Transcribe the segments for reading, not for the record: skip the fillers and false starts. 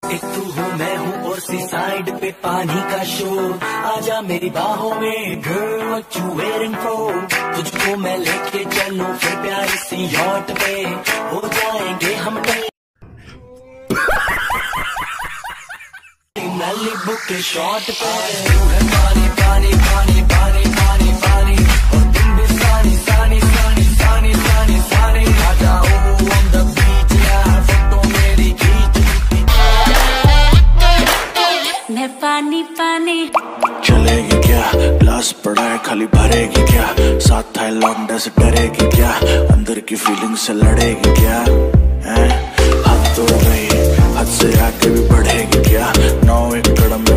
एक तू हूँ मैं हूँ और सी साइड पे पानी का शोर, आजा मेरी बाहों में girl what you wearing for. तुझको मैं लेके चलूं फिर प्यारी सी यॉट पे, हो जाएंगे हम नली बुक के शॉट पे। तू है पानी पानी पानी पानी पानी पानी और तुम भी सानी सानी सानी सानी सानी सानी। आ जाओ ऑन द बीच यार, फोटो मेरी खींच। मैं पानी पानी चलेगी क्या, ग्लास पड़ा है खाली भरेगी क्या, साथ था लौंडे से डरेगी क्या, अंदर की फीलिंग से लड़ेगी क्या, हैं हद तो गई, हद से आगे भी बढ़ेगी क्या, 9 एकड़ में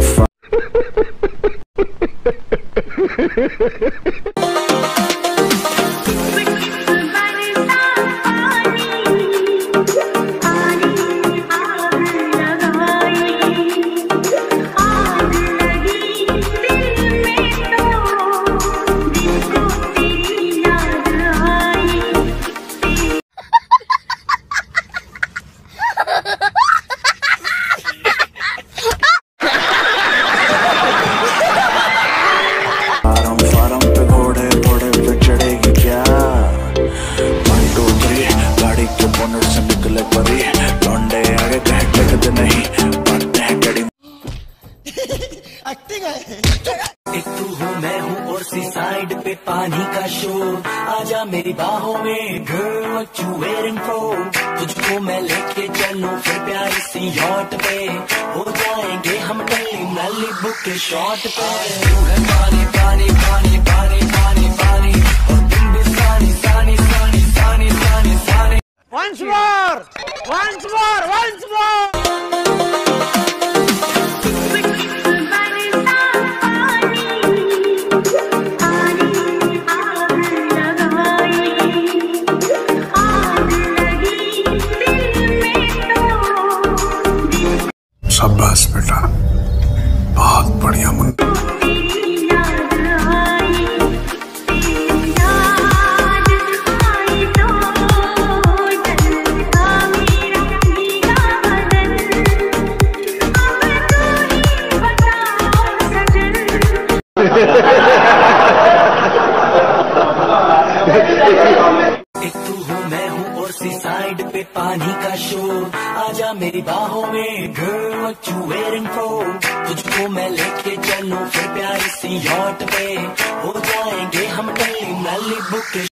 एक तू हूँ मैं हूँ और सी साइड पे पानी का शोर, आजा मेरी बाहों में girl what you wearing for. तुझको मैं लेके चलूं फिर प्यारी सी यॉट पे, हो जाएंगे हम कहीं नली बुक के शॉट पे। तू है पानी पानी पानी पानी पानी पानी और तुम भी सानी सानी सानी सानी सानी सानी। Once more, once more, once more. शाबाश बेटा, बहुत बढ़िया मुंडा। एक तू हूँ मैं हूँ और सी साइड पे पानी का शोर, आजा मेरी बाहों में girl what you wearing for. तुझको मैं लेके चलूं फिर प्यारी सी यॉट पे, हो जाएंगे हम कहीं नली बुक के